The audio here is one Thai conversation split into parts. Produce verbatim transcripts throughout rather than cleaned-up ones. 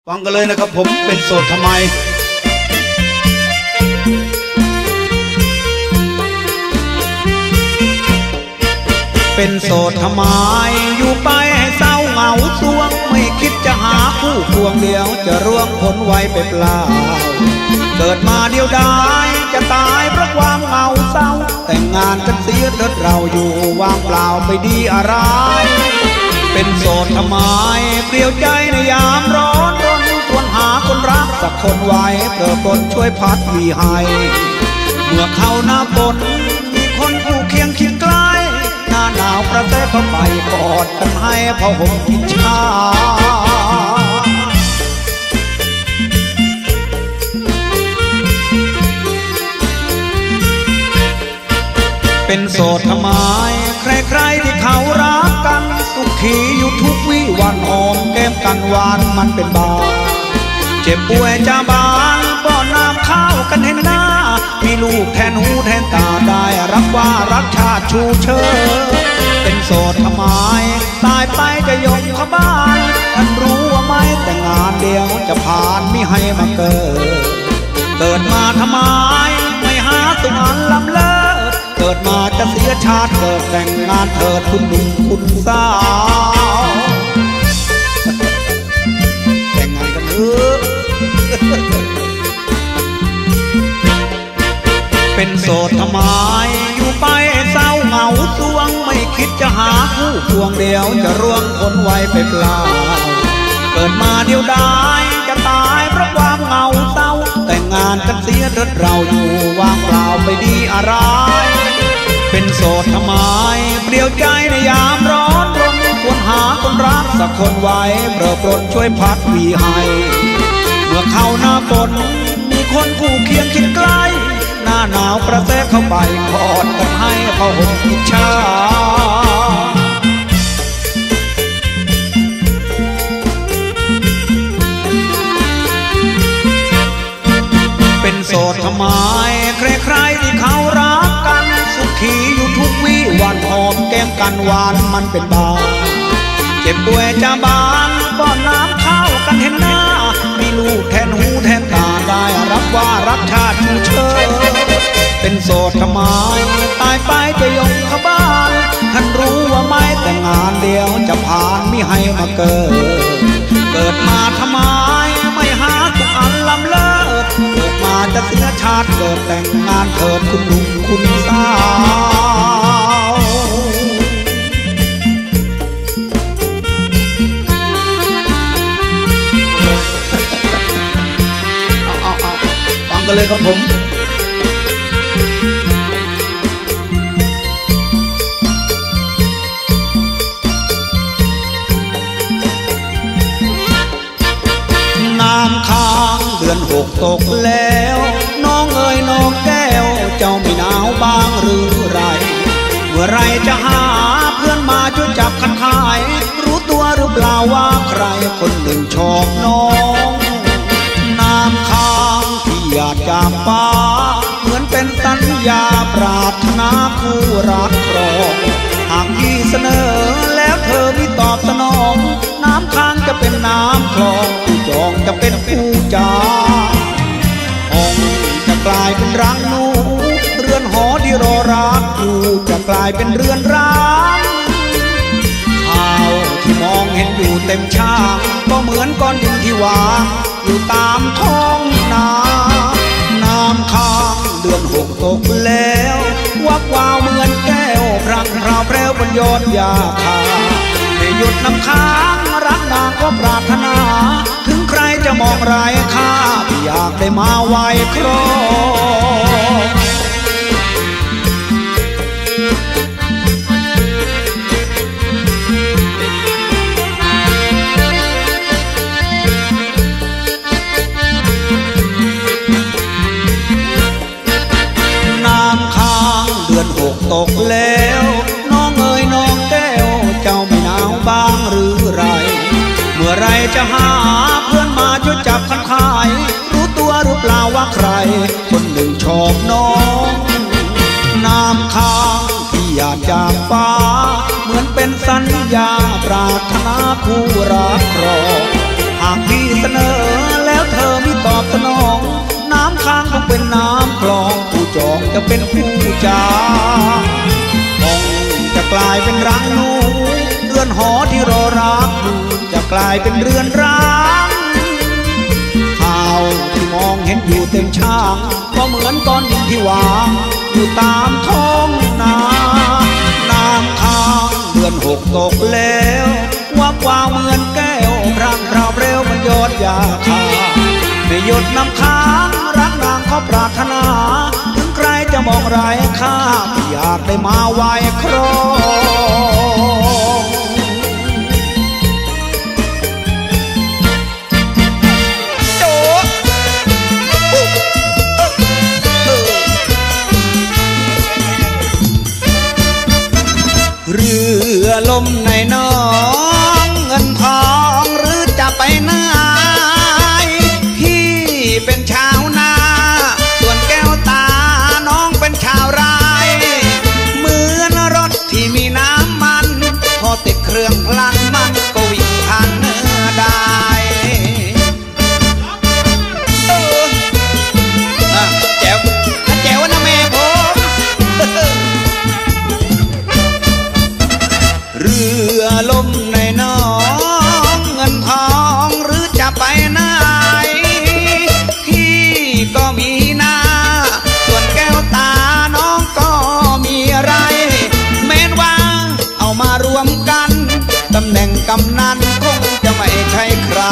ฟังกันเลยนะครับผมเป็นโสดทำไมเป็นโสดทำไมอยู่ไปให้เศร้าเหงาสวงไม่คิดจะหาคู่ควงเดียวจะร่วงพ้นไว้ไปเปล่าเกิดมาเดียวดายจะตายเพราะความเหงาเศร้าแต่งงานกันเสียเถิดเราอยู่ว่างเปล่าไปดีอะไรเป็นโสดทำไมเปลี่ยวใจในยามร้อนรนควรหาคนรักสักคนไว้เพื่อคนช่วยพัดวีให้เมื่อเข้าหน้าฝนมีคนผู้เคียงคิดใกล้หน้าหนาวประเทศเข้าไปกอดกันให้พอห่มกินชาเป็นโสดทำไมใครๆที่เขารักกันสุขีอยู่ทุกวิวันหอมแก้มกันหวานมันเป็นบาเจ็บป่วยจะบานป้อนน้ำข้าวกันเห็นหน้ามีลูกแทนหูแทนตาได้รับว่ารักชาติชูเชิดเป็นโสดทำไมตายไปจะยกขบานท่านรู้ว่าไม่แต่งงานเดียวจะผ่านมิให้มาเกิดเกิดมาทำไมไม่หาสุขอันล้ำเลิศเกิดมาจะเสียชาติเกิดแต่งงานเถิดคุณหนุ่มคุณสาวแต่งงานกันเถอะเป็นโสดทำไมอยู่ไปเศร้าเหงาสวงไม่คิดจะหาคู่ควงเดียวจะร่วงพ้นไว้ไปเปล่าเกิดมาเดียวดายจะตายเพราะความเหงาเศร้าแต่งงานกันเสียเถิดเราอยู่ว่างเปล่าไปดีอะไรเป็นโสดทำไมเปลี่ยวใจในยามร้อนรนควรหาคนรักสักคนไว้เพื่อปลดช่วยพัดวีให้เมื่อเข้าหน้าฝนมีคนคู่เคียงคิดใกล้หน้าหนาวประเทศเข้าไปกอดกันให้พอห่มกินชาเป็นโสดทำไมใครๆที่เขารักกันสุขีอยู่ทุกวิวันหอมแก้มกันหวานมันเป็นบาเจ็บป่วยจะบานป้อนน้ำข้าวกันเห็นหน้ามีลูกแทนหูแทนตาได้รับว่ารักชาติชูเชิดเป็นโสดทำไมตายไปจะยกขบานท่านรู้ว่าไม่แต่งงานเดียวจะผ่านมิให้มาเกิดเกิดมาทำไมไม่หาสุขอันล้ำเลิศเกิดมาจะเสียชาติเกิดแต่งงานเถิดคุณหนุ่มคุณสาวเอาเอาเอาฟังกันเลยครับผมน้ำค้างเดือนหกตกแล้วน้องเอ๋ยน้องแก้วเจ้าไม่หนาวบ้างหรือไรเมื่อไรจะหาเพื่อนมาช่วยจับคันขายรู้ตัวหรือเปล่าว่าใครคนหนึ่งชอบน้องน้ำค้างที่หยาดจากฟ้าเหมือนเป็นสัญญาปรารถนาคู่รักครองหากพี่เสนอแล้วเธอไม่ตอบสนองน้ำค้างจะเป็นน้ำคลองผู้จองจะเป็นผู้จาห้องจะกลายเป็นรังหนูเรือนหอที่รอรักอยู่จะกลายเป็นเรือนร้างข้าวที่มองเห็นอยู่เต็มช่างก็เหมือนก้อนดินที่วางอยู่ตามท้องนาน้ำค้างเดือนหกตกแล้ววักวาวเหมือนแก้วพรังพราวแพรวบนยอดหญ้าคาไม่หยุดน้ำค้างรักนางก็ปรารถนาถึงใครจะมองร้ายข้าที่อยากได้มาไว้ครองน้ำค้างเดือนหกตกแล้วน้องเอ๋ยน้องแก้วเจ้าไม่หนาวบ้างหรือไรเมื่อไรจะหาเพื่อนมาช่วยจับคันขายรู้ตัวหรือเปล่าว่าใครคนหนึ่งชอบน้องน้ำค้างที่หยาดจากฟ้าเหมือนเป็นสัญญาปรารถนาคู่รักรอ หากพี่เสนอแล้วเธอไม่ตอบสนองน้ำค้างคงเป็นน้ำคลองผู้จองจะเป็นผู้จาคงจะกลายเป็นรังหนูเรือนหอที่รอรักอยู่จะกลายเป็นเรือนร้างข่าวที่มองเห็นอยู่เต็มช่างก็เหมือนก้อนดินที่วางอยู่ตามท้องนาน้ำค้างเดือนหกตกแล้ววับวาวเหมือนแก้วพรังพราวเร็วมันยอดยาคาไม่หยุดน้ำค้างรักนางเขาปรารถนาถึงใครจะมองไรายข้าอยากได้มาไหว้ครองโจ๊กเรือลมในน้องเงินทองหรือจะไปไหนพี่เป็นชาวนาส่วนแก้วตาน้องเป็นชาวไร่เหมือนรถที่มีน้ำมันพอติดเครื่องพลังมันก็วิ่งผ่านเนื้อได้เออแจ๋วแจ๋วนะแม่ผมเรือลมในน้องเงินทองหรือจะไปไหนพี่ก็มีนาส่วนแก้วตาน้องก็มีไรแม้ว่าเอามารวมกันตำแหน่งกำนันคงจะไม่ใช่ใคร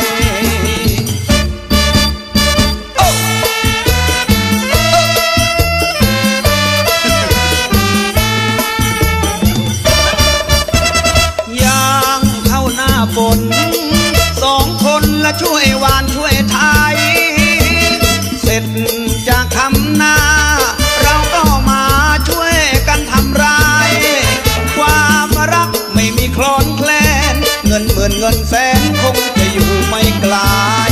ฝนสองคนละช่วยหวานช่วยไทยเสร็จจากทำนาเราก็มาช่วยกันทำไรความรักไม่มีคลอนแคลนเงินหมื่นเงินแสนคงจะอยู่ไม่ไกล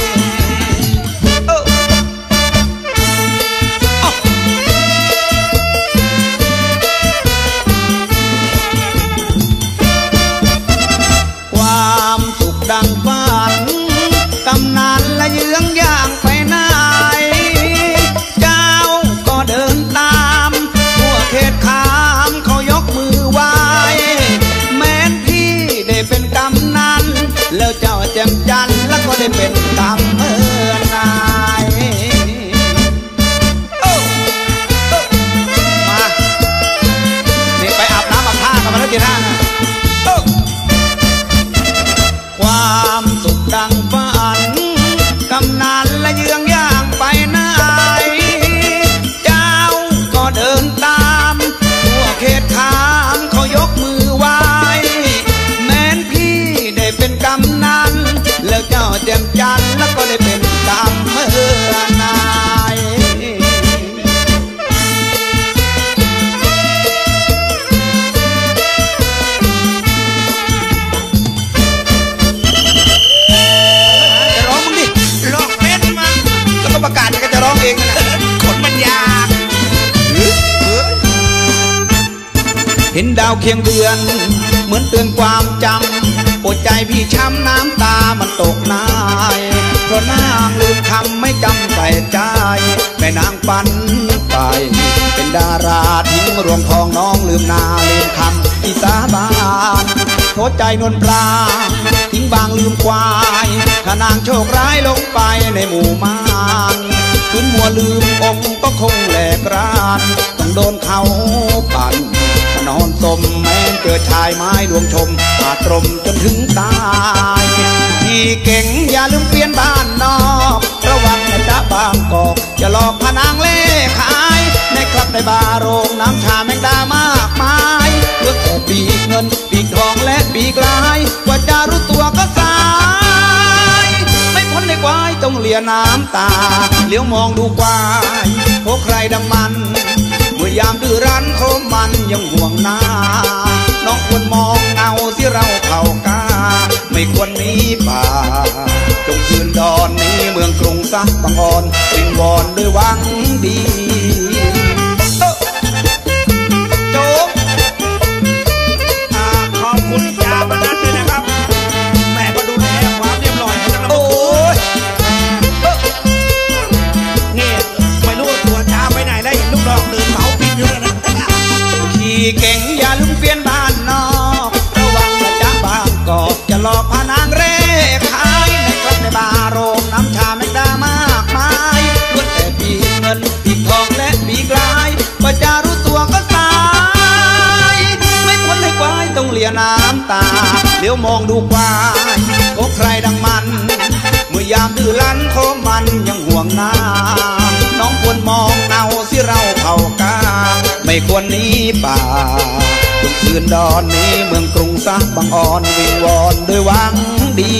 ดังฝันตำนานละเยื้องย่างไปไหนเจ้าก็เดินตามทั่วเขตขามเขายกมือไหว้แม้นพี่ได้เป็นกำนันแล้วเจ้าแจ่มจันทร์แล้วก็ได้เป็นกำเมื่อนายมานี่ไปอาบน้ำอาบท่ากันมาแล้วจีน่าความสุขดังฝันกำนันและเยื้องย่างไปไหนเจ้าก็เดินตามทั่วเขตขามเขายกมือไหว้แม้นพี่ได้เป็นกำนันแล้วเจ้าแจ่มจันทร์แล้วก็ได้เป็นกำเมื่อนายประกาศก็จะร้องเองนะคนมันยากเห็นดาวเคียงเดือนเหมือนเตือนความจำปวดใจพี่ช้ำน้ำตามันตกนายเพราะนางลืมคำไม่จำใส่ใจแม่นางปันไปเป็นดาราทิ้งรวงทองน้องลืมนาลืมคำอีสาบานโทษใจนวลปลาทิ้งบางลืมควายถ้านางโชคร้ายลงไปในหมู่มารคืนมัวลืมองค์ก็คงแหลกรานต้องโดนเขาปั่นนอนสมแม้เจอชายไม้ดวงชมอาตรมจนถึงตายพี่เก่งอย่าลืมเปลี่ยนบ้านนอกระวังนะจ๊ะบางกอกอย่าหลอกพนางเล่ขายในคลับในบาร์โรงน้ำชาแมงดามากมายเลือกแต่ปีกเงินปีกทองและปีกลายกว่าจะรู้ตัวก็สายไม่พ้นในควายต้องเลียน้ำตาเลี้ยวมองดูควายพวกใครดำมันเมื่อยามดื้อรั้นเขามันยังห่วงหน้าน้องควรมองเงาที่เราเผากาไม่ควรมีป่าจงคืนดอนนี้เมืองกรุงซักบังอ่อนวิงวอนด้วยหวังดีโจ๊กขอบคุณจ่าบรรดาด้วยนะครับแม่ก็ดูแลความเรียบร้อยให้ทั้งระบบยวมองดูกว่าก็ใครดังมันเมื่อยามดื้อรั้นโคมันยังห่วงหน้าน้องควรมองเงาสิเราเผ่ากาไม่ควรหนีป่าทุกคืนดอนนี้เมืองกรุงซักบังอ่อนวิงวอนด้วยหวังดี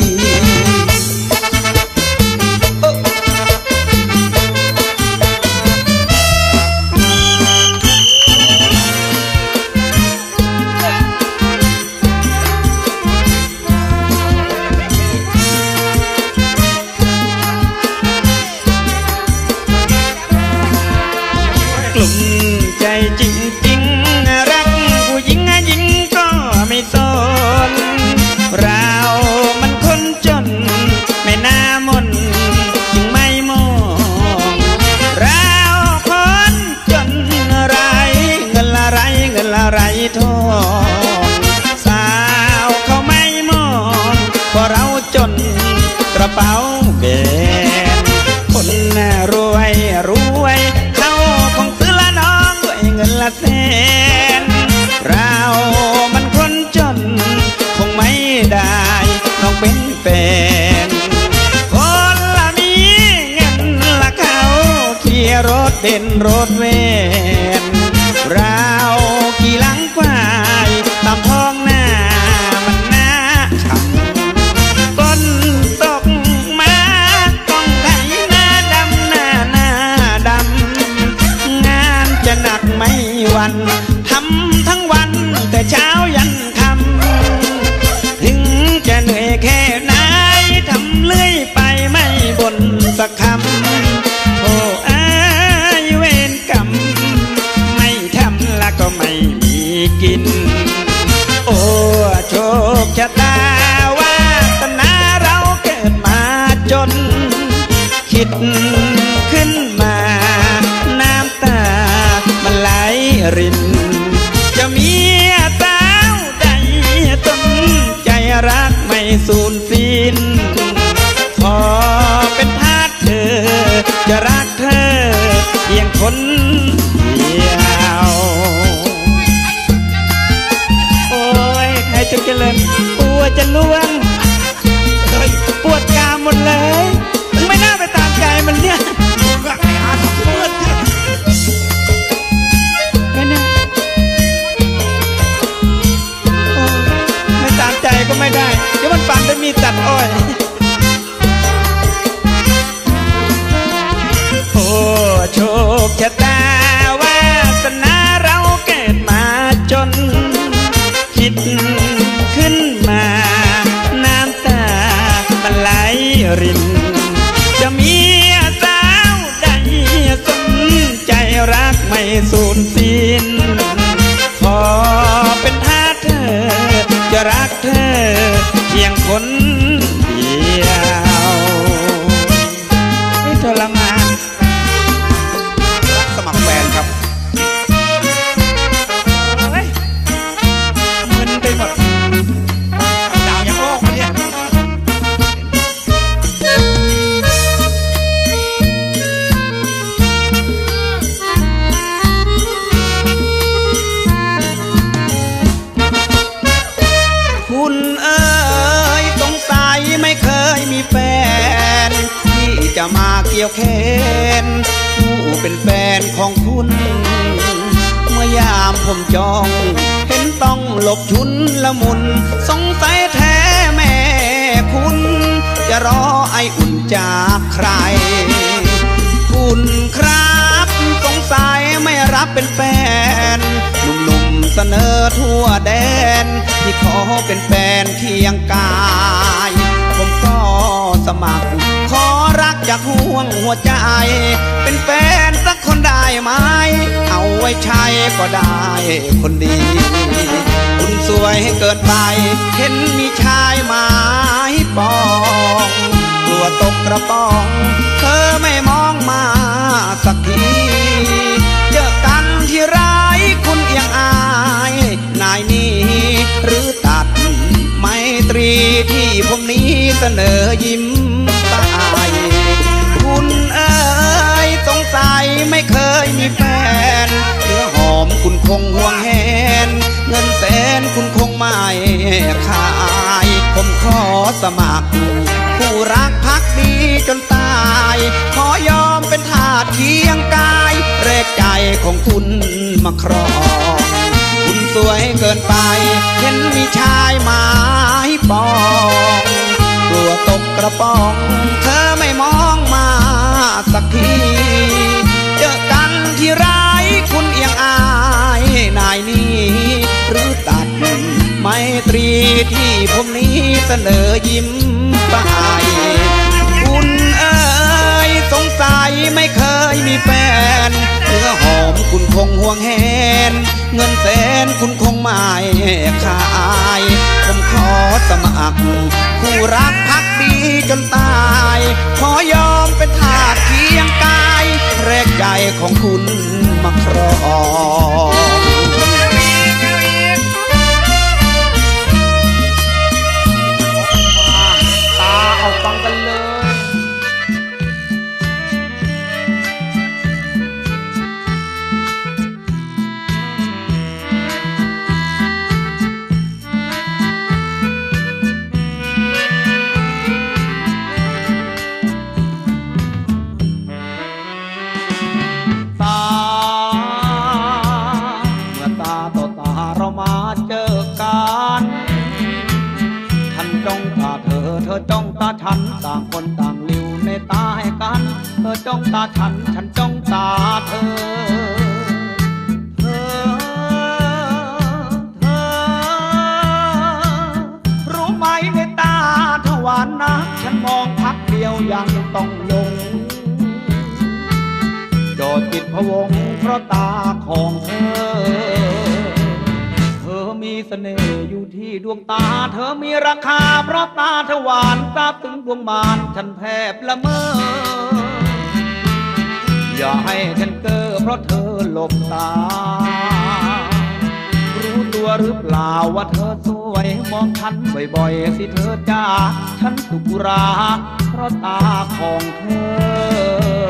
จริงๆรักผู้หญิงหญิงก็ไม่สนเรามันคนจนไม่น่ามนจึงไม่มองเราคนจนไรเงินละไรเงินละไรทองสาวเขาไม่มองเพราะเราจนกระเป๋าแบนคนรวยรวยเขาคงซื้อละน้องเงินละแสนเรามันคนจนคงไม่ได้น้องเป็นแฟนคนละมีเงินละเขาขี่รถเด่นรถเวนเราขี่หลังควายตามท้องหน้ามันน่าขำฝนตกมาต้องไถหน้าดำหน้าหน้าดำงานจะหนักไม่วันทำทั้งวันแต่เช้ายันค่ำถึงจะเหนื่อยแค่ไหนทำเลื่อยไปไม่บ่นสักคำโอ้อายเวรกรรมไม่ทำละก็ไม่มีกินโอ้โชคชะตาวาสนาเราเกิดมาจนคิดขึ้นมาน้ำตามันไหลรินจะมีสาวใดต้นใจรักไม่สูญสิ้นพอเป็นทาสเธอจะรักเธอเพียงคนเดียวโอ้ยใครจะเจริญปวดจะล่วงปวดกามหมดเลยไม่น่าไปตามใจมันเนี่ยปวดไม่ตามใจก็ไม่ได้เดี๋ยวมันปั่นไปมีตัดอ้อยโอ้โชคชะตาวาสนาเราเกิดมาจนคิดขึ้นมาน้ำตามันไหลรินจะมีสาวใดสนใจรักไม่สูญสิ้นขอเป็นทาสเธอจะรักเธอเพียงคนเดียวไม่ทรมานรับสมัครแฟนครับมึนไปหมดดาวยังโลกมาเนี่ยคุณเอ๋ยสงสัยไม่เคยมีแฟนที่จะมาเกี่ยวแขนผู้เป็นแฟนของคุณเมื่อยามผมจองเห็นต้องหลบชุนละมุนสงสัยแท้แม่คุณจะรอไออุ่นจากใครคุณครับสงสัยไม่รับเป็นแฟนหนุ่มๆเสนอทั่วแดนที่ขอเป็นแฟนเคียงกายผมก็สมัครขอรักจากห่วงหัวใจเป็นแฟนสักคนได้ไหมเอาไว้ใช้ก็ได้คนดีคุณสวยเกินไปเห็นมีชายหมายปองกลัวตกกระป๋องเธอไม่มองมาสักทีเจอกันที่ร้ายคุณเอียงอายนายนี้หรือตัดไมตรีที่ผมนี้เสนอยิ้มตายคุณเอ๋ยสงสัยไม่เคยมีแฟนเนื้อหอมคุณคงห่วงแหนเงินแสนคุณคงไม่ขามัครผู้รักพักดีจนตายขอยอมเป็นทาสเคียงกายแรกใจของคุณมาครองคุณสวยเกินไปเห็นมีชายหมายปองกลัวตกกระป๋องเธอไม่มองมาสักทีเจอกันที่ร้ายคุณเอียงอายนายนี้หรือตัดไมตรีที่ผมนี้เสนอยิ้มไปคุณเอ๋ยสงสัยไม่เคยมีแฟนเนื้อหอมคุณคงห่วงแหนเงินแสนคุณคงไม่ขายผมขอสมัครผู้รักพักดีจนตายขอยอมเป็นทาสเคียงกายแรกใจของคุณมาครองตาเอาฟังกันเลยจ้องตาฉันต่างคนต่างลิ้วในตาให้กันเธอจ้องตาฉันฉันจ้องตาเธอเธอเธอรู้ไหมในตาเธอหวานนะฉันมองพักเดียวยังต้องลงโดดจิตพะวงเพราะตาของเธอมีเสน่ห์อยู่ที่ดวงตาเธอมีราคาเพราะตาเธอหวานตาถึงดวงมารฉันแทบละเมออย่าให้ฉันเก้อเพราะเธอหลบตารู้ตัวหรือเปล่าว่าเธอสวยมองฉันบ่อยๆสิเธอจ้าฉันสุกุราเพราะตาของเธอ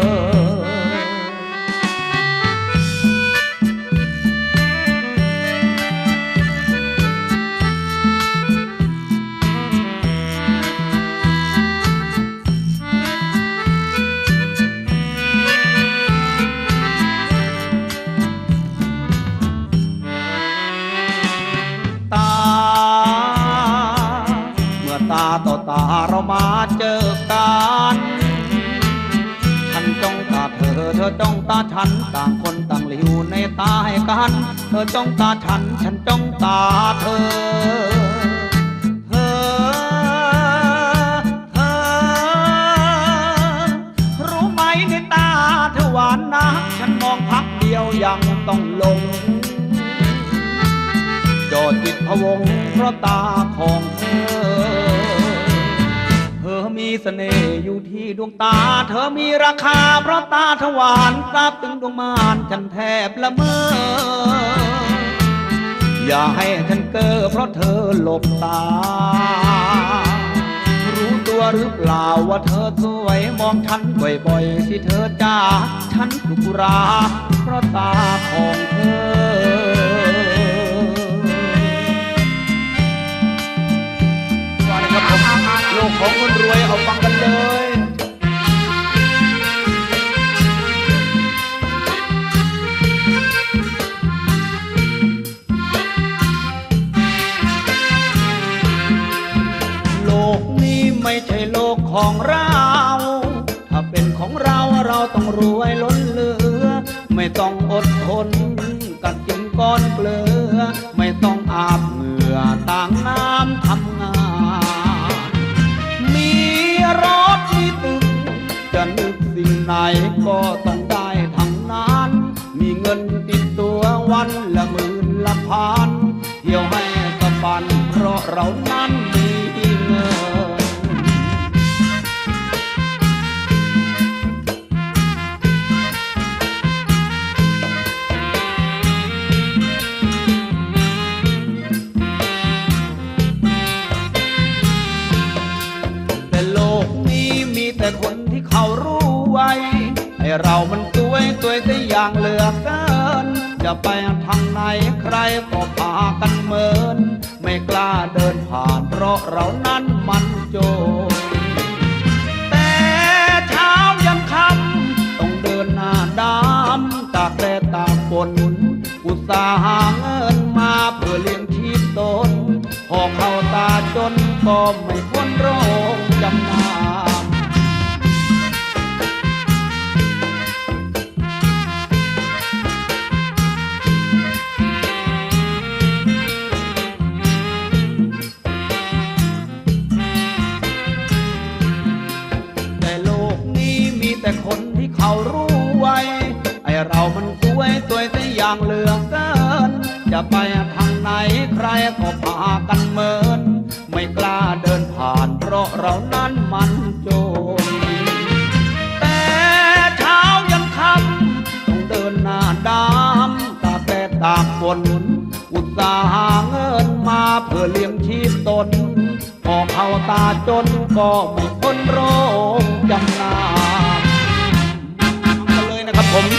ต่อตาเรามาเจอกันฉันจ้องตาเธอเธอจ้องตาฉันต่างคนต่างหลิวในตาให้กันเธอจ้องตาฉันฉันจ้องตาเธอเธอเธอรู้ไหมในตาเธอหวานนะฉันมองพักเดียวยังต้องลงโดดจิตพะวงเพราะตาของเธอเธอมีเสน่ห์อยู่ที่ดวงตาเธอมีราคาเพราะตาเธอหวานทราบถึงดวงมารฉันแทบละเมออย่าให้ฉันเก้อเพราะเธอหลบตารู้ตัวหรือเปล่าว่าเธอสวยมองฉันบ่อยๆสิเธอจ้าฉันสุกุราเพราะตาของเธอโลกของคนรวยเอาฟังกันเลยโลกนี้ไม่ใช่โลกของเราถ้าเป็นของเราเราต้องรวยล้นเหลือไม่ต้องอดทนกัดกินก้อนเกลือไม่ต้องอาบเหงื่อต่างน้ำทำงานรถมีตึกจะนึกสิ่งไหนก็ต้องได้ทั้งนั้นมีเงินติดตัววันละหมื่นละพันเที่ยวให้สะบันเพราะเรานั้นมีเงินแต่คนที่เขารู้ไว้ให้เรามันสวยสวยแต่อย่างเหลือเกินจะไปทางไหนใครก็พากันเมินไม่กล้าเดินผ่านเพราะเรานั้นมันจนตส่าห์หาเงินมาเพื่อเลี้ยงชีพตนพอเข้าตาจนก็ไม่พ้นโรคจำนำแต่โลกนี้มีแต่คนที่เขารู้ไว้ไอเรามันสวยสวยแต่อย่างเหลือเกินจะไปทางไหนใครก็พากันเมินไม่กล้าเดินผ่านเพราะเรานั้นมันจนแต่เช้ายันค่ำต้องเดินหน้าดำตากแดดตากฝนอุตส่าห์หาเงินมาเพื่อเลี้ยงชีพตนพอเข้าตาจนก็ไม่พ้นโรคจำนำกันเลยนะครับผม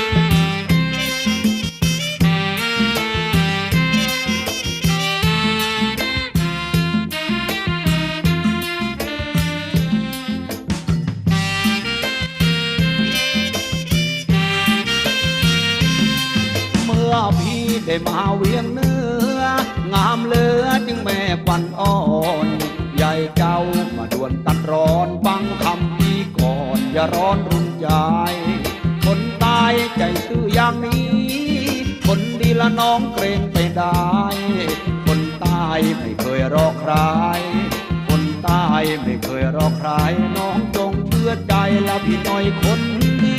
พี่ได้มาเวียงเนื้องามเหลือจึงแม่ปันอ่อนใหญ่เจ้ามาด่วนตัดร้อนฟังคำพี่ก่อนอย่าร้อนรุ่นใจคนตายใจซื่ออย่างนี้คนดีละน้องเกรงไปได้คนตายไม่เคยรอใครคนตายไม่เคยรอใครน้องจงเชื่อใจละพี่น้อยคนดี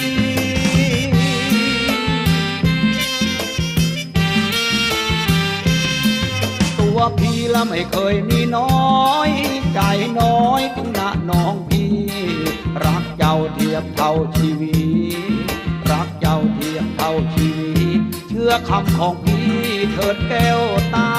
ตัวพี่ละไม่เคยมีน้อยใจน้อยถึงหน้าน้องพี่รักเจ้าเทียบเท่าชีวิตรักเจ้าเทียบเท่าชีวิตเชื่อคำของพี่เถิดแก้วตา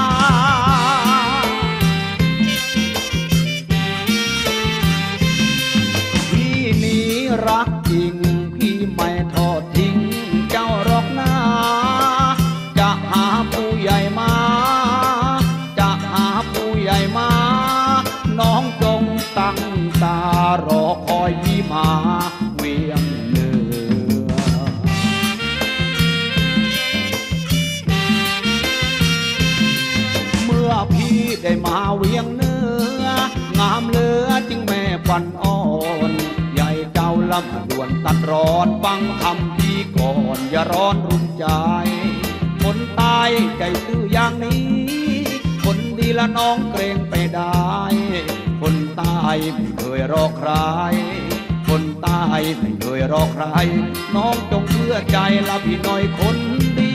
พี่นี้รักจริงพี่ไม่ทอดทิ้งเจ้าหรอกนะจะหาผู้ใหญ่มามาน้องจงตั้งตารอคอยพี่มาเวียงเนื้อเมื่อพี่ได้มาเวียงเนื้องามเหลือจึงแม่ปันอ่อนใหญ่เจ้าลำด่วนตัดร้อนฟังคำพี่ก่อนอย่าร้อนรุ่นใจคนตายใจซื่ออย่างนี้คนดีละน้องเกรงไปได้คนตายไม่เคยรอใครคนตายไม่เคยรอใครน้องจงเชื่อใจละพี่น้อยคนดี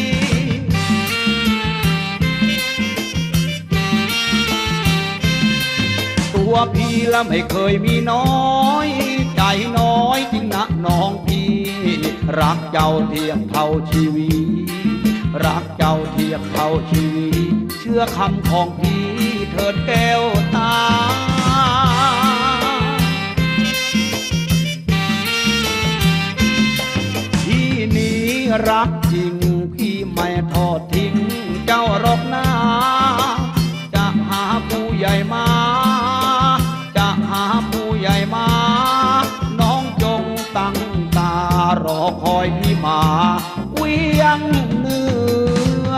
ตัวพี่ละไม่เคยมีน้อยใจน้อยจริงนะน้องพี่รักเจ้าเทียบเท่าชีวิตรักเจ้าเทียบเท่าชีวิตเชื่อคำของพี่เถิดแก้วตาพี่นี้รักจริงพี่ไม่ทอดทิ้งเจ้าหรอกนะจะหาผู้ใหญ่มาจะหาผู้ใหญ่มาน้องจงตั้งตารอคอยพี่มาเวียงเนื้อ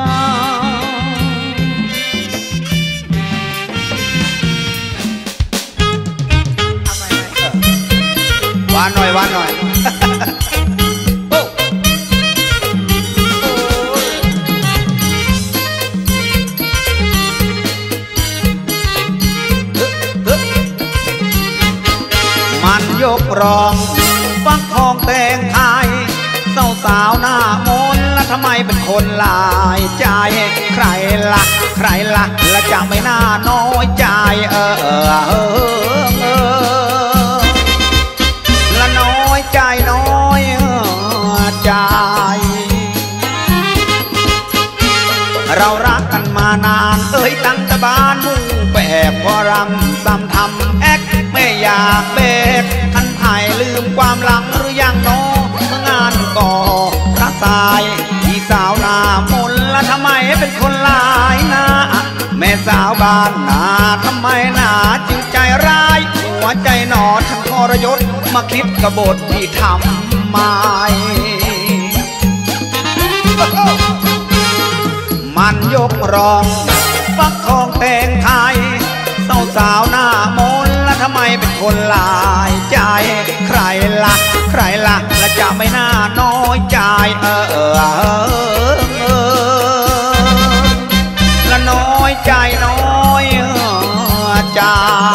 วานหน่อยวานหน่อยมันยกรองฟักทองแต่งไทยสาวสาวหน้ามนแล้วทำไมเป็นคนลายใจใครละใครละและจะไม่น่าน้อยใจเออเออเออเออละน้อยใจน้อยใจเรารักกันมานานเอ้ยตั้งแต่บ้านมุ่งแปบพอรำซ้ำทำแอกไม่อยากเบกท่านไทยลืมความหลังหรือยังน้องานก่อพระสายพี่สาวหน้ามนแล้วทำไมเป็นคนลายหน้าแม่สาวบ้านนาทำไมหน้าจึงใจร้ายหัวใจหนอทั้งทรยศมาคิดกบฏที่ทำไม เมันยกรองฟักทองแต่งไทยสาวสาวหน้ามนแล้วทำไมเป็นคนหลายใจใครละใครละและจะไม่น่าน้อยใจเออเออเออและน้อยใจน้อยใจ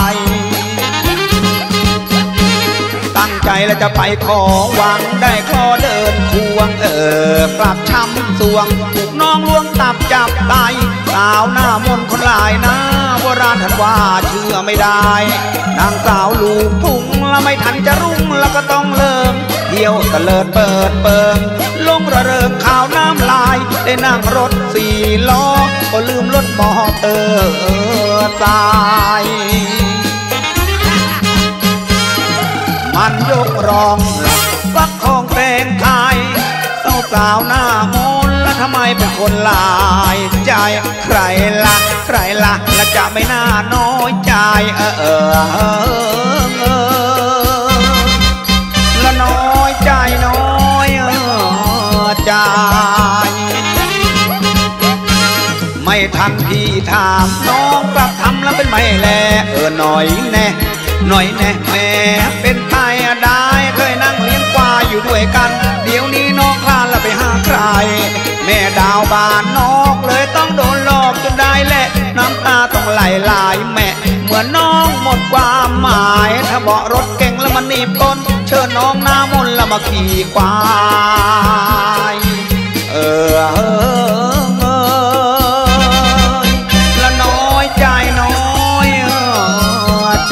ตั้งใจแล้วจะไปขอหวังได้ขอเดินควงเออกลับช้ำสวงถูกน้องลวงตับจับไตสาวหน้ามนคนหลายนะโบราณท่านว่าเชื่อไม่ได้นางสาวลูกทุ่งแล้วไม่ทันจะรุ่งแล้วก็ต้องเลิกเที่ยวตะเลิดเปิดเปิงลงระเริงข่าวน้ำลายได้นั่งรถสี่ล้อก็ลืมรถมอเตอร์ไซค์มันยกรองฟักทองแต่งไทยสาวสาวหน้ามนแล้วทำไมเป็นคนหลายใจใครละใครละและจะไม่น่าน้อยใจเออเออเออและน้อยใจน้อยใจไม่ทันพี่ถามน้องกลับทำแล้วเป็นไม่แลเออหน่อยแน่หน่อยแน่แม่เป็นไทยได้เคยนั่งเลี้ยงควายอยู่ด้วยกันเดี๋ยวนี้น้องคลานแล้วไปหาใครแม่ดาวบานนอกเลยต้องโดนหลอกจนได้แหละน้ำตาต้องไหลไหลแม่เหมือนน้องหมดความหมายถ้าเบาะรถเก่งแล้วมันหนีบก้นเชิญน้องหน้ามนแล้วมาขี่ควายเออเออเออละน้อยใจน้อยใจ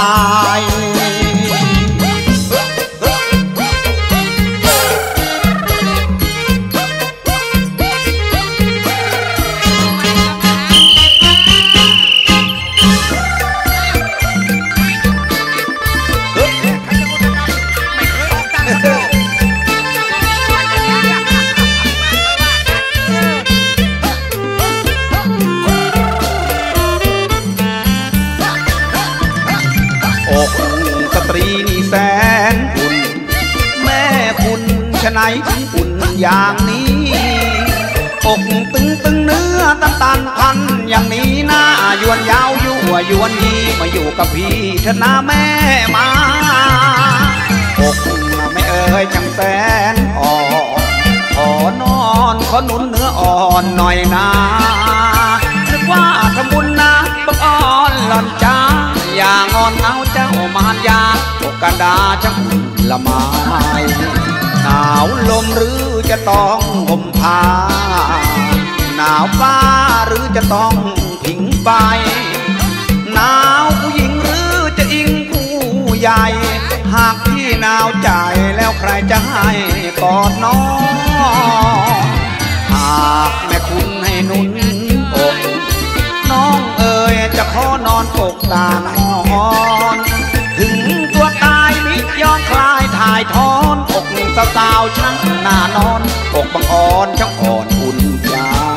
ตรีนี่แสนอุ่นแม่คุณชะไหนถึงอุ่นอย่างนี้อกตึงตึงเนื้อตันตันพันอย่างนี้หน้ายวนยาวยั่วยวนยีมาอยู่กับพี่เถอะนะแม่มาอกไม่เอ่ยจังแสนอ่อนขอนอนขอหนุนเนื้ออ่อนหน่อยนะนึกว่าทำบุญนะบังอ่อนหล่อนจ้าอย่างอ่อนเอาเจ้ามารยาอกกระดาจังละไม้หนาวลมหรือจะต้องห่มผ้าหนาวฟ้าหรือจะต้องผิงไฟหนาวผู้หญิงหรือจะอิงผู้ใหญ่หากพี่หนาวใจแล้วใครจะให้กอดน้องหากแม่คุณให้นุ่นอกน้องเอ๋ยจะขอนอนปกตามหอนถึงตัวตายมิยอมคลายถ่ายทอนอกสาวๆช่างหน้านอนอกบังอ่อนช่างอ่อนอุ่นใจ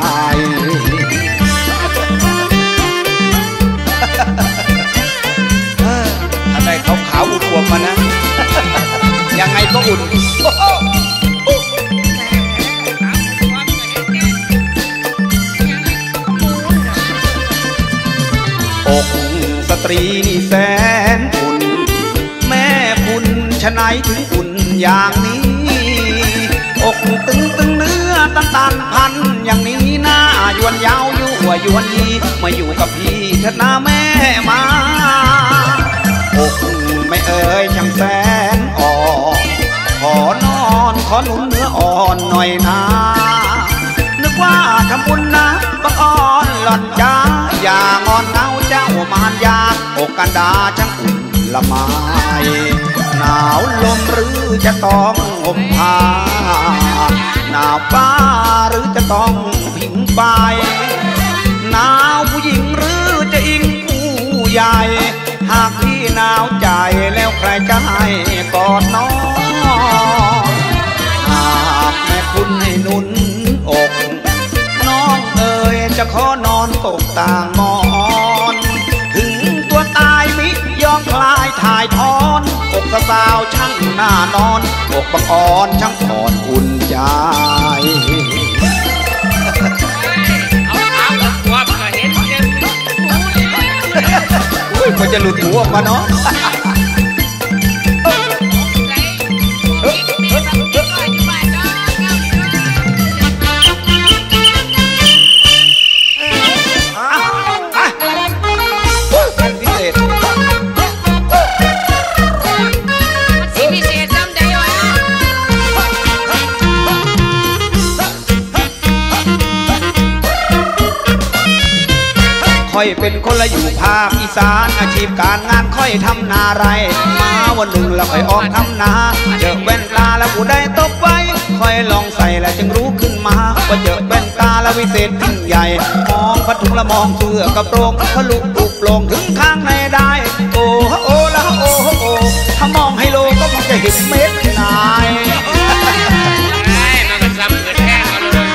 อะไรขาวๆอุ่นๆมานะยังไงก็อุ่นอกสตรีนี่แสนอุ่นแม่คุณชะไหนถึงอุ่นอย่างนี้อกตึงตึงเนื้อตันตันพันอย่างนี้หน้ายวนยาวยั่วยวนยีมาอยู่กับพี่เถอะนะแม่มาอกไม่เอ่ยช่างแสนอ่อนขอนอนขอหนุนเนื้ออ่อนหน่อยนะนึกว่าทำบุญนะบังอ่อนหล่อนจ้าอย่างอ่อนเงาเจ้ามารยาอกกันดาช่างอุ่นละไม้หนาวลมหรือจะต้องห่มผ้าหนาวฟ้าหรือจะต้องผิงไฟหนาวผู้หญิงหรือจะอิงผู้ใหญ่หากพี่หนาวใจแล้วใครจะให้กอดน้องหากแม่คุณให้นุ่นอกน้องเอ๋ยจะขอนอนตกต่างมอนถึงตัวตายมิยอมคลายถ่ายทอนอกสาวช่างหน้านอนอกบังอ่อนช่างอ่อนอุ่นใจมันจะหลุดหูออกมาเนาะค่อยเป็นคนละอยู่ภาคอีสานอาชีพการงานค่อยทำนาไรมาวันหนึ่งแล้วค่อยออกทำนาเจอแว่นตาแล้วผู้ใดตกไว้ค่อยลองใส่แล้วจึงรู้ขึ้นมาว่าเจอแว่นตาแล้ววิเศษยิ่งใหญ่มองพัดถุงละมองเสื้อกระโปรงทะลุปุกโปร่งถึงข้างในได้โอ้โอ้ละโอ้โอ้ถ้ามองให้โลก็คงจะเห็นเม็ดนายมันก็ซ้ำเกินแค่เลย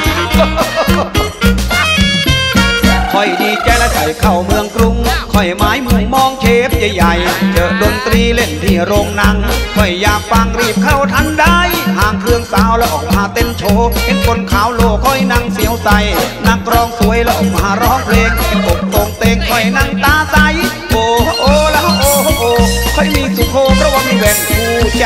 ค่อยดีใจและใส่เข้าเมืองกรุงค่อยหมายมุ่งมองเชฟใหญ่ๆเจอดนตรีเล่นที่โรงหนังค่อยอยากฟังรีบเข้าทันได้ห่างเครื่องสาวแล้วออกมาเต้นโชว์เห็นคนขาวโลค่อยนั่งเสียวใสนักร้องสวยแล้วออกมาร้องเพลงเห็นอกตรงเตงค่อยนั่งตาใสโอ้โอ้แล้วโอ้โอ้ค่อยมีสุโขเพราะว่ามีแว่นคู่ใจ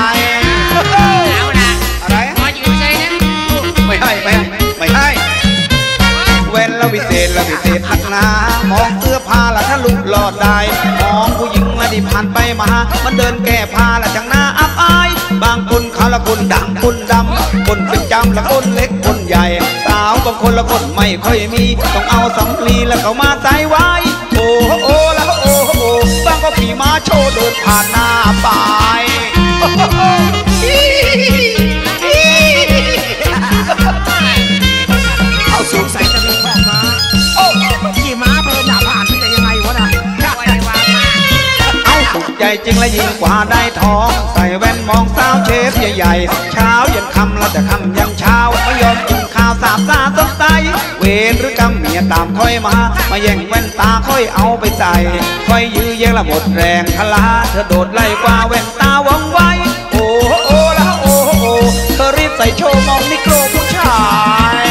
อะไรขออยู่ใช่ไหมไม่ให้ไม่ให้ไม่ให้เว้นละวิเศษละวิเศษพักนามองเสื้อผ้าละทะลุหลอดได้มองผู้หญิงละที่ผ่านไปมามันเดินแก้ผ้าละจังหน้าอับอายบางคนเขาละคนด่างคนดำคนเป็นจำละคนเล็กคนใหญ่สาวบางคนละคนไม่ค่อยมีต้องเอาสำลีแล้วเขามาใส่ไว้โอ้โอ้ละโอ้โอ้บางก็ขี่ม้าโชว์เดินผ่านหน้าไปเอาสูงใส่จะมีความม้าโอ้ขี่ม้าเพิ่มหน้าผ่านเป็นยังไงวะน่ะเอาสุขใจจริงและยิ่งกว่าได้ทองใส่แว่นมองสาวเชฟใหญ่ๆเช้ายันค่ำแล้วจะค่ำยันเช้าไม่ยอมกินข้าวสาบตาสดใสเวรหรือกรรมเมียตามค่อยมามาแย่งแว่นตาค่อยเอาไปใส่ค่อยยื้อแย่งละหมดแรงทลาเธอโดดไล่กว่าแว่นตาว่องไวโอ้โอ้ละโอ้โอ้เธอรีบใส่โชว์มองนิโครผู้ชาย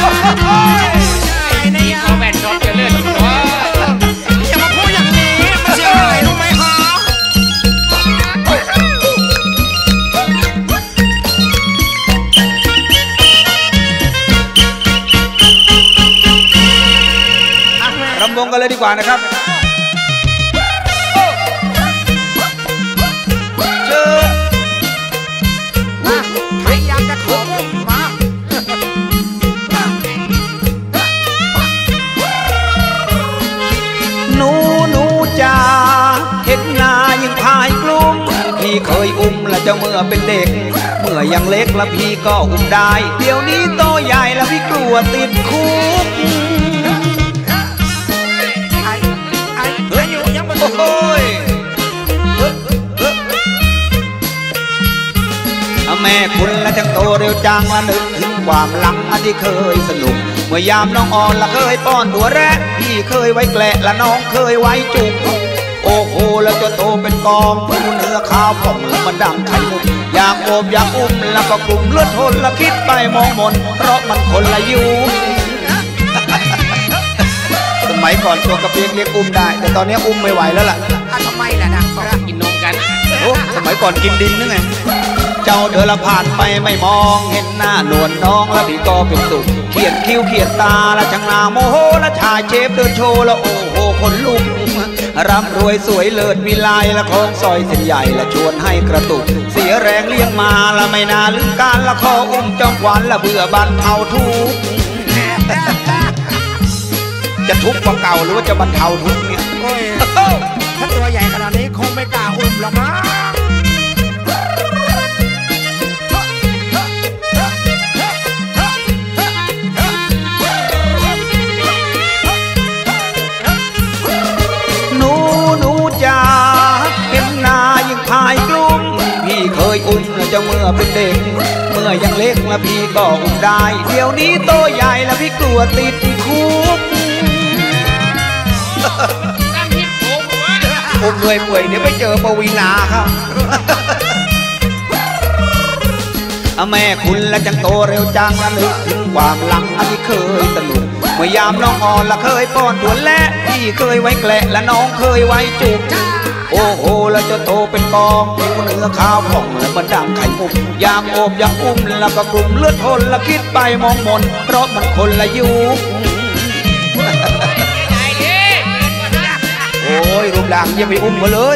เขาแบนชอบจะเลื่อนอีกวะอย่ามาพูดอย่างนี้มันเสียหายรู้ไหมฮะรำวงกันเลยดีกว่านะครับเชิญใครอยากจะขอมาหนูหนูจ๋าเห็นหน้ายังพายกลุ้มพี่เคยอุ้มและจะเมื่อเป็นเด็กเมื่อยังเล็กแล้วพี่ก็อุ้มได้เดี๋ยวนี้โตใหญ่แล้วพี่กลัวติดคุกโอ้ยแม่คุณและจังโตเร็วจังละนึกถึงความหลังที่เคยสนุกเมื่อยามน้องอ่อนละเคยป้อนตัวแรกพี่เคยไว้แกละละน้องเคยไว้จุกโอ้โหแล้วจะโตเป็นกองผู้เนื้อขาวผ่องแล้วมันดังไข่มุกอยากโอบอยากอุ้มแล้วก็กลุ่มเลือดทนละคิดไปมองมนเพราะมันคนละยุคสมัยก่อนตัวกระเพียงเรียกอุ้มได้แต่ตอนนี้อุ้มไม่ไหวแล้วล่ะทำไมล่ะนะกินนมกันโอ้สมัยก่อนกินดินนึกไงเจ้าเดินละผ่านไปไม่มองเห็นหน้านวลน้องแล้วพี่ก็เป็นสุขเขียนคิ้วเขียนตาละจังนาโมโหละชายเชฟเดินโชว์ละโอ้โหคนลุกร่ำรวยสวยเลิศวิไลละคล้องซอยเส้นใหญ่ละชวนให้กระตุกเสียแรงเลี้ยงมาละไม่น่าลืมการละคออุ้มจ้องหวานละเบื่อบันเทาทุกจะทุกข์กว่าเก่าหรือว่าจะบรรเทาทุกข์เนี่ยถ้าตัวใหญ่ขนาดนี้คงไม่กล้าอุ้มหรอกมั้งหนูหนูจ๋าเห็นหน้ายังพายกลุ้มพี่เคยอุ้มเจ้าเมื่อเป็นเด็กเมื่อยังเล็กแล้วพี่ก็อุ้มได้เดี๋ยวนี้โตใหญ่แล้วพี่กลัวติดคุกอุ้มเหนื่อยป่วยเดี๋ยวไปเจอปวีนาครับแม่คุณและจังโตเร็วจังละนึกถึงความหลังที่เคยสนุกเมื่อยามน้องอ่อนละเคยป้อนถั่วและพี่เคยไว้แกละและน้องเคยไว้จุกโอ้โหแล้วจะโตเป็นกองผิวเนื้อขาวผ่องและมันดังไข่มุกยามโอบยามอุ้มแล้วก็กลุ่มเลือดทนและคิดไปมองมนเพราะมันคนละยุคโอ้ยรูปร่างยังไม่อุ้มมาเลย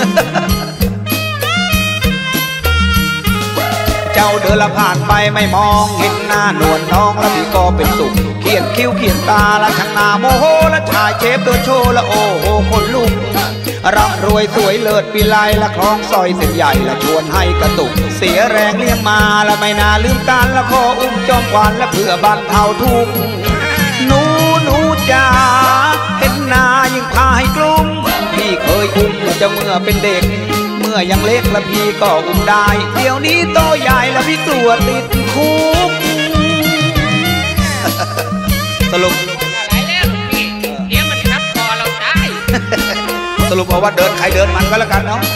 เจ้าเดินละผ่านไปไม่มองเห็นหน้านวลน้องแล้วพี่ก็เป็นสุขเขียนคิ้วเขียนตาละช่างหน้าโมโหและชายเชฟตัวโชว์ละโอ้โหคนลุกร่ำรวยสวยเลิศปีไลละคล้องซอยเส้นใหญ่ละชวนให้กระตุกเสียแรงเลี้ยงมาละไม่น่าลืมกันละขออุ้มจอมควันละเพื่อบรรเทาทุกข์หนูหนูจ๋าเห็นหน้ายิ่งพาให้กลุ้มพี่เคยอุ้มเจ้าเมื่อเป็นเด็กเมื่อยังเล็กละพี่ก็อุ้มได้เดี๋ยวนี้โตใหญ่ละพี่กลัวติดคุกสรุปอะไรแล้วพี่เดี๋ยวมันทับคอเราได้สรุปเอาว่าเดินใครเดินมันก็แล้วกันเนาะ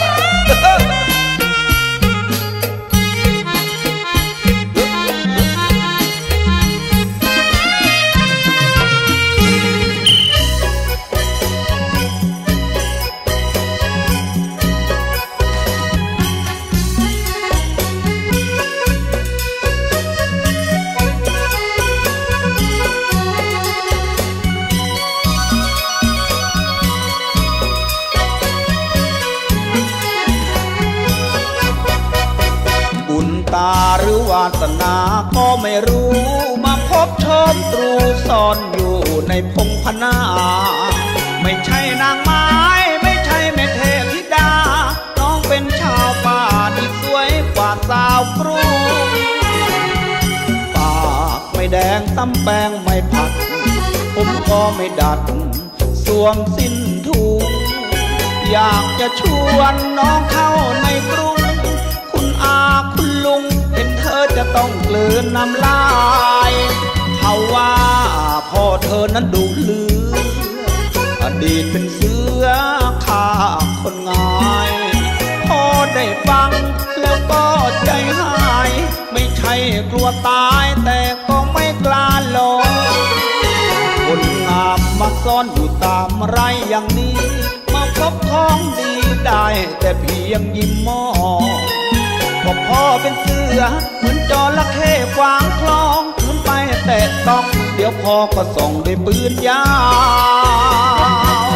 หรือวาสนาก็ไม่รู้มาพบชมตรูซ่อนอยู่ในพงพนาไม่ใช่นางไม้ไม่ใช่แม่เทพธิดาน้องเป็นชาวป่าที่สวยกว่าสาวกรุงปากไม่แดงตำแปงไม่ผัดผมก็ไม่ดัดสวมสิ้นทุงอยากจะชวนน้องเข้าในกรุงคุณอาคุณลุงเห็นเธอจะต้องกลืนน้ำลายเขาว่าพ่อเธอนั้นดุเหลืออดีตเป็นเสือฆ่าคนง่ายพอได้ฟังแล้วก็ใจหายไม่ใช่กลัวตายแต่ก็ไม่กล้าลงคนงามมาซ่อนอยู่ตามไรอย่างนี้มาพบของดีได้แต่เพียงยิ้มมองก็พ่อเป็นเสือเหมือนจระเข้ขวางคลองขึ้นไปแต่ต้องเดี๋ยวพ่อก็ส่องด้วยปืนยาว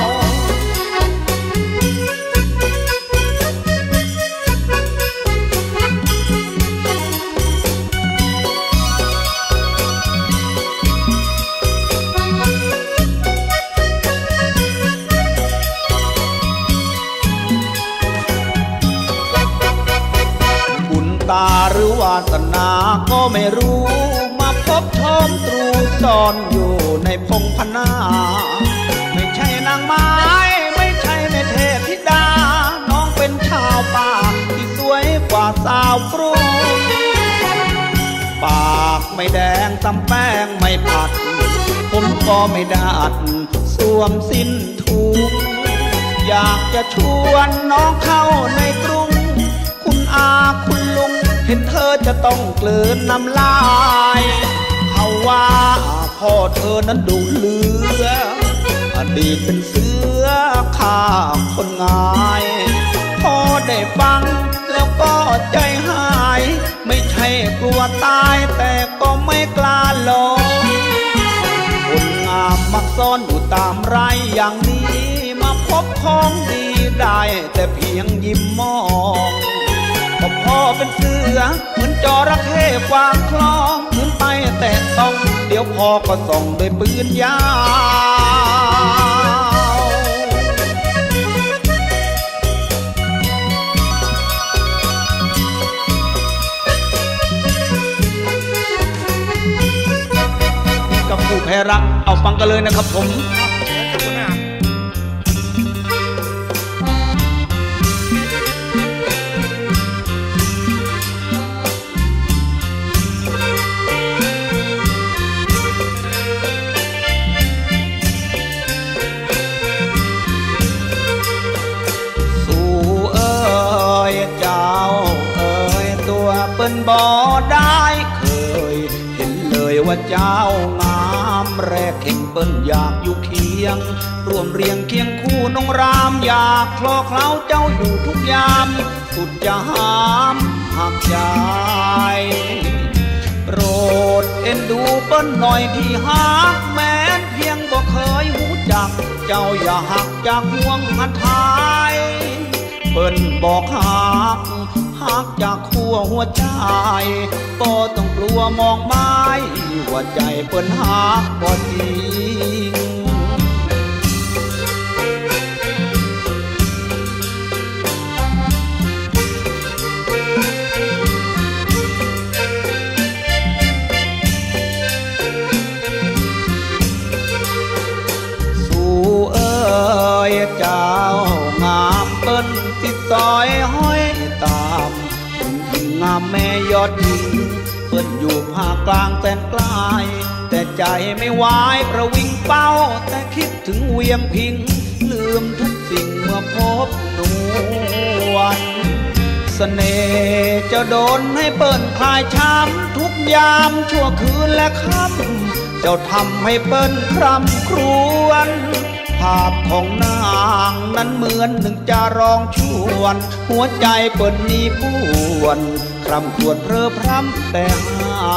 ตาหรือวาสนาก็ไม่รู้มาพบชมตรูซ่อนอยู่ในพงพนาไม่ใช่นางไม้ไม่ใช่แม่เทพธิดาน้องเป็นชาวป่าที่สวยกว่าสาวกรุงปากไม่แดงตำแป้งไม่ผัดผมก็ไม่ดัดสวมสิ้นทุกอยากจะชวนน้องเข้าในกรุงคุณอาคุณลุงเห็นเธอจะต้องกลืนน้ำลายเขาว่าพ่อเธอนั้นดุเหลืออดีตเป็นเสือฆ่าคนง่ายพอได้ฟังแล้วก็ใจหายไม่ใช่กลัวตายแต่ก็ไม่กล้าลงคนงามมักซ่อนอยู่ตามไรอย่างนี้มาพบของดีได้แต่เพียงยิ้มมองก็พ่อเป็นเสือเหมือนจระเข้กวางคลองขึ้นไปแต่ต้องเดี๋ยวพ่อก็ส่องด้วยปืนยาวกับผู้แพ้รักเอาฟังกันเลยนะครับผมเปิ้นบ่ได้เคยเห็นเลยว่าเจ้างามแรกเข่งเปิ้นอยากอยู่เคียงร่วมเรียงเคียงคู่น้องรามอยากคลอเคล้าเจ้าอยู่ทุกยามสุดจะหามหักใจโปรดเอ็นดูเปิ้นหน่อยที่หักแม้นเพียงบ่เคยหูจักเจ้าอย่าหักจากห่วงหัดทายเปิ้นบอกหักหักจากขั้วหัวใจก็ต้องกลัวมองไม้ว่าใจเปิ้นหักบ่จริงเจ้างามเปิ้นติดซอยห้อยตามยิ่งงามแม่ยอดหญิงเปิ้นอยู่ภาคกลางแสนไกลแต่ใจไม่ไหวประวิงเป้าแต่คิดถึงเวียงพิงลืมทุกสิ่งเมื่อพบนวลเสน่ห์จะโดนให้เปิ้นคลายช้ำทุกยามชั่วคืนและค่ำเจ้าทำให้เปิ้นคร่ำครวญภาพของนางนั้นเหมือนหนึ่งจะร้องชวนหัวใจเปิ้นนี้ป่วนคร่ำครวญเพลอพร่ำแต่หา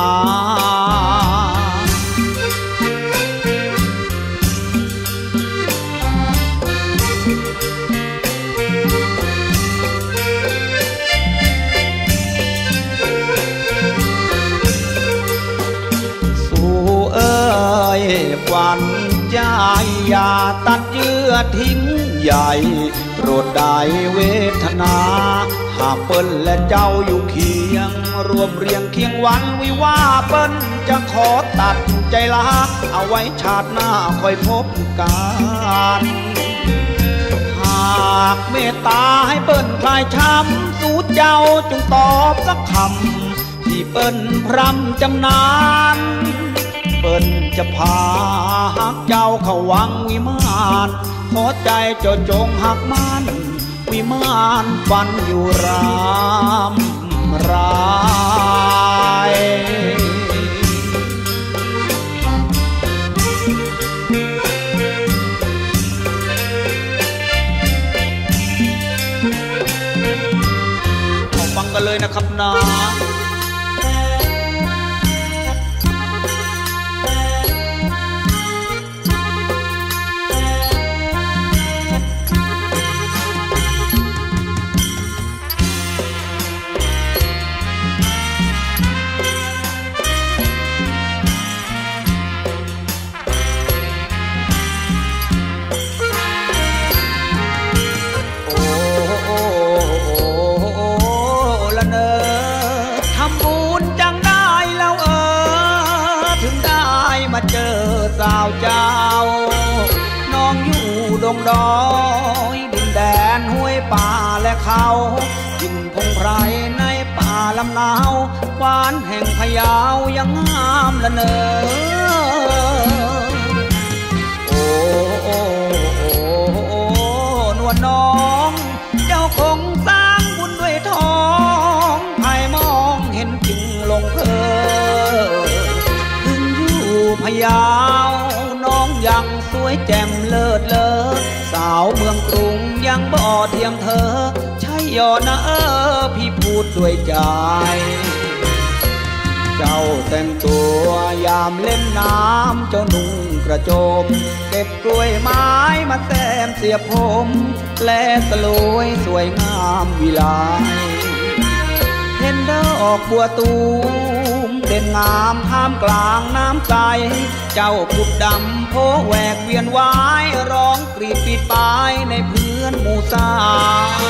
สู่เอ้ยควันใจอย่าตัดเยื่อทิ้งใหญ่โปรดได้เวทนาหากเปิ้นและเจ้าอยู่เคียงรวมเรียงเคียงวันวิวาเปิ้นจะขอตัดใจลาเอาไว้ชาติหน้าค่อยพบกันหากเมตตาให้เปิ้นคลายช้ำสู่เจ้าจงตอบสักคำที่เปิ้นพร่ำจำนานเปิ้นจะพาหักเจ้าเข้าวังวิมานขอใจเจ้าจงหักมันวิมานฝันอยู่รามรายเอาฟังกันเลยนะครับนะเจอสาวเจ้าน้องอยู่ดงดอยดินแดนห้วยป่าและเขากินพงไพรในป่าลำนาวหวานแห่งพะเยายังงามละเนอโอ้โอ้โอ้นวลน้องเจ้าคงสร้างบุญด้วยทองใครมองเห็นจึงลงเพลิพะเยาน้องยังสวยแจ่มเลิศเลอสาวเมืองกรุงยังบ่เทียมเธอใช่ยอนะเออพี่พูดด้วยใจเจ้าแต่งตัวยามเล่นน้ำเจ้านุ่งกระโจมเก็บกล้วยไม้มาแต้มเสียผมและสลวยสวยงามวิไลเห็นดอกบัวตูมเด่นงามท่ามกลางน้ำใสเจ้าผุดดำโพแหวกเวียนวายร้องกรีดปิดปายในเพื่อนหมู่สาว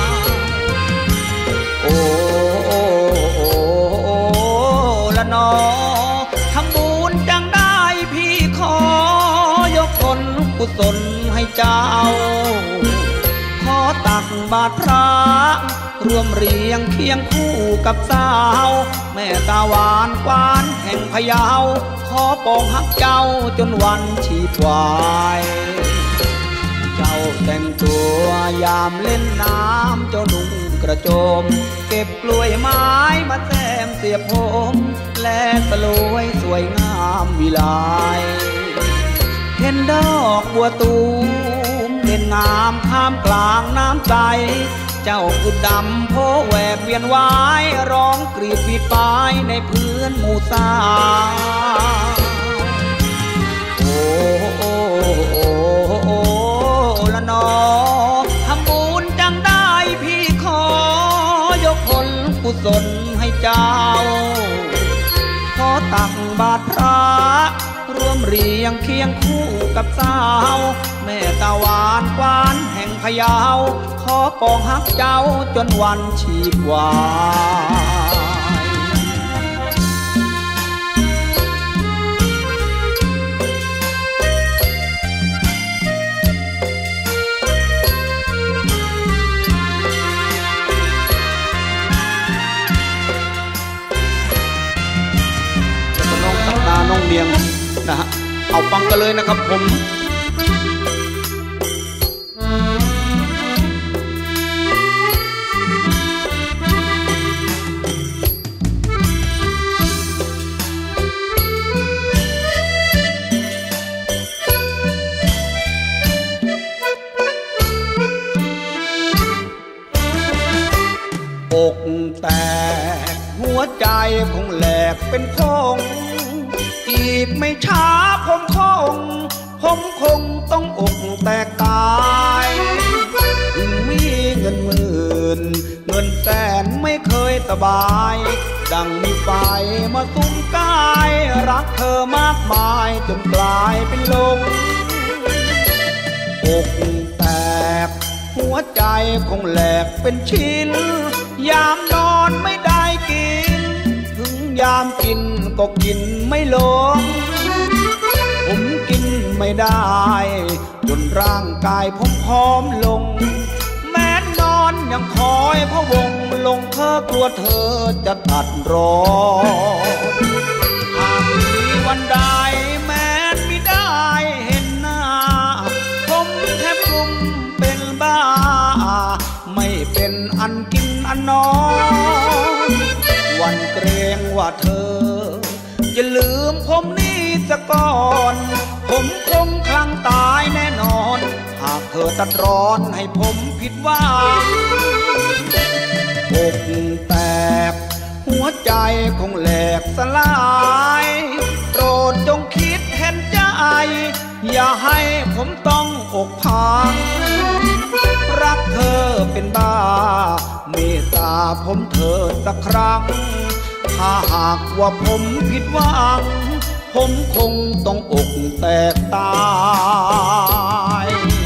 โอ้โอ้โอ้ละนอทำบุญจังได้พี่ขอยกผลกุศลให้เจ้าขอตักบาตรพระร่วมเรียงเคียงคู่กับสาวแม่ตาหวานกวานแห่งพะเยาขอปองหักเจ้าจนวันชีพวายเจ้าแต่งตัวยามเล่นน้ำเจ้านุ่งกระโจมเก็บกล้วยไม้มาแต้เสียผมและสลวยสวยงามวิไลเห็นดอกบัวตูมเด่นงามข้ามกลางน้ำใจเจ้าคือดำโพแหวกเวียนวายร้องกรีดบีดปลายในพื้นหมู่สาวโอ้โอ้โอ้โอ้ละนอทำบุญจังได้พี่ขอยกผลกุศลให้เจ้าขอตักบาตรพระร่วมเรียงเคียงคู่กับสาวแม่ตาหวานกวานแห่งพะเยาขอปองฮักเจ้าจนวันชีพวายน้องตักนาน้องเนียงนะฮะเอาฟังกันเลยนะครับผมอกแตกหัวใจคงแหลกเป็นพงอีกไม่ช้าผมคงผมคงต้องอกแตกตายถึงมีเงินหมื่นเงินแสนไม่เคยสบายดังมีไฟมาสุมกายรักเธอมากมายจนกลายเป็นลมอกแตกหัวใจคงแหลกเป็นชิ้นยามนอนไม่ได้กินถึงยามกินก็กินไม่ลงผมกินไม่ได้จนร่างกายผมผอมลงแม้นอนยังคอยพะวงลงเธอกลัวเธอจะตัดรอหากมีวันใดแม้ไม่ได้เห็นหน้าผมแทบกลุ่มเป็นบ้าไม่เป็นอันกินอันนอนวันเกรงว่าเธอจะลืมผมนี่ซะก่อนผมคงคลั่งตายแน่นอนหากเธอตัดร้อนให้ผมผิดหวังอกแตกหัวใจคงแหลกสลายโปรดจงคิดเห็นใจอย่าให้ผมต้องอกพังรักเธอเป็นบ้าเมตตาผมเถิดสักครั้งถ้าหากว่าผมผิดหวังผมคงต้องอกแตกตาย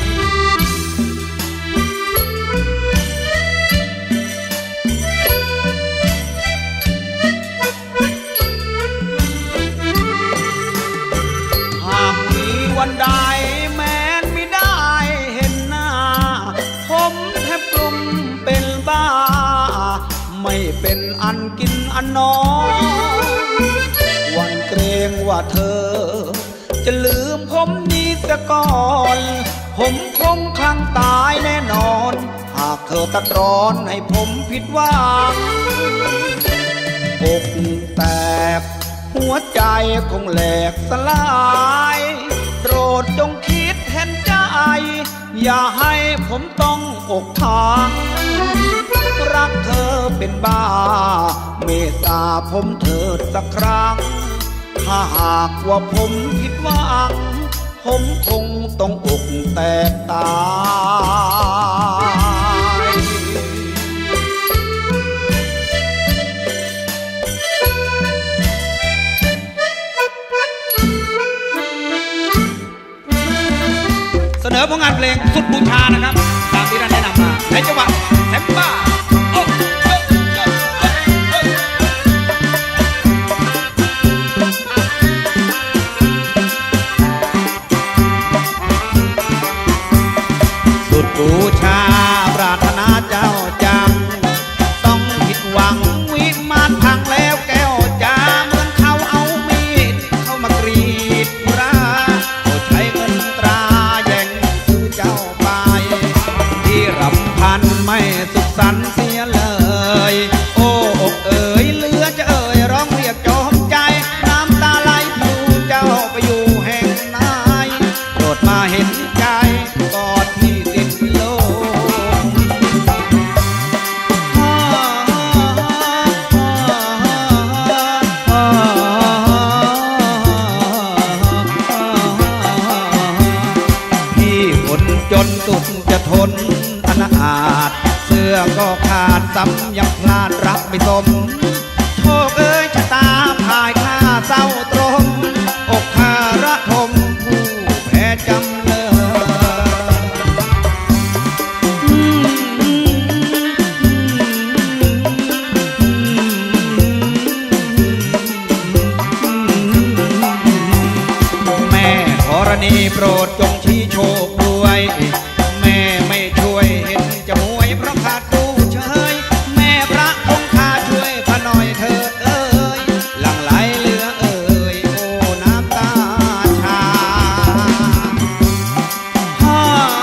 หากมีวันใดแม้นไม่ได้เห็นหน้าผมแทบกลุ่มเป็นบ้าไม่เป็นอันกินอันนอนวันเกรงว่าเธอจะลืมผมนี้ซะก่อนผมคงคลั่งตายแน่นอนหากเธอตัดร้อนให้ผมผิดหวังอกแตกหัวใจคงแหลกสลายโปรดจงคิดเห็นใจอย่าให้ผมต้องอกพังรักเธอเป็นบ้าเมตตาผมเถิดสักครั้งถ้าหากว่าผมผิดหวังผมคงต้องอกแตกตายเสนอผลงานเพลงสุดบูชานะครับตามที่ท่านแนะนำมาในจังหวะแซมบ้าสุดบูชาปรารถนาเจ้าจังต้องผิดหวังวิมานพังแล้วแก้วจาเหมือนเขาเอามีดเข้ามากรีดราเขาใช้เงินตราแย่งซื้อเจ้าไปที่รำพันไม่สุขสันต์ำยังพลาดรักไม่สมโชคเอ้ยชะตาพายข้าเศร้าตรงอกข้าระทมผู้แพ้จำเลยแม่ธรณีโปรดจงชี้โชคด้วยแม่ไม่ช่วยเห็นจะมวยเพราะขาดคู่เชยแม่พระคงคาช่วยพระหน่อยเถิดเอ้ยหลั่งไหลเหลือเอ้ยโอ้น้ำตาชาฮ่า